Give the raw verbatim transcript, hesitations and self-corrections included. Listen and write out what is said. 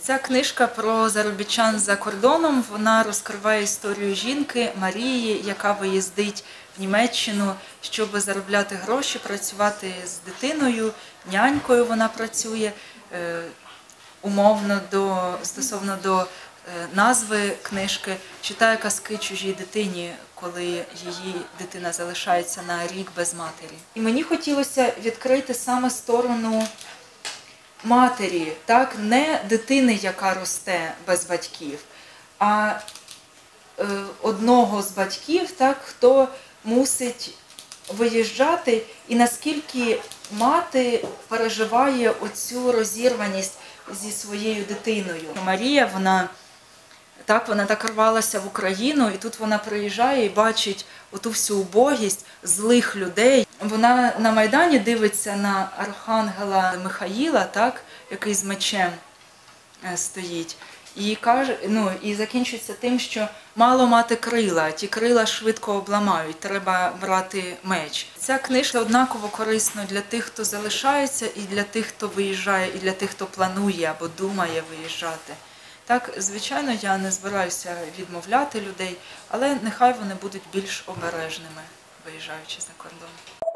Ця книжка про заробітчан за кордоном, вона розкриває історію жінки Марії, яка виїздить в Німеччину, щоб заробляти гроші, працювати з дитиною, нянькою вона працює, е, умовно до, стосовно до е, назви книжки, читає казки чужій дитині, коли її дитина залишається на рік без матері. І мені хотілося відкрити саме сторону матері, так, не дитини, яка росте без батьків, а е, одного з батьків, так, хто мусить виїжджати, і наскільки мати переживає оцю розірваність зі своєю дитиною. Марія, вона так, вона так рвалася в Україну, і тут вона приїжджає і бачить оту всю убогість злих людей. Вона на Майдані дивиться на архангела Михаїла, так, який з мечем стоїть, і каже, ну, і закінчується тим, що мало мати крила, ті крила швидко обламають, треба брати меч. Ця книжка однаково корисна для тих, хто залишається, і для тих, хто виїжджає, і для тих, хто планує або думає виїжджати. Так, звичайно, я не збираюся відмовляти людей, але нехай вони будуть більш обережними, виїжджаючи за кордон.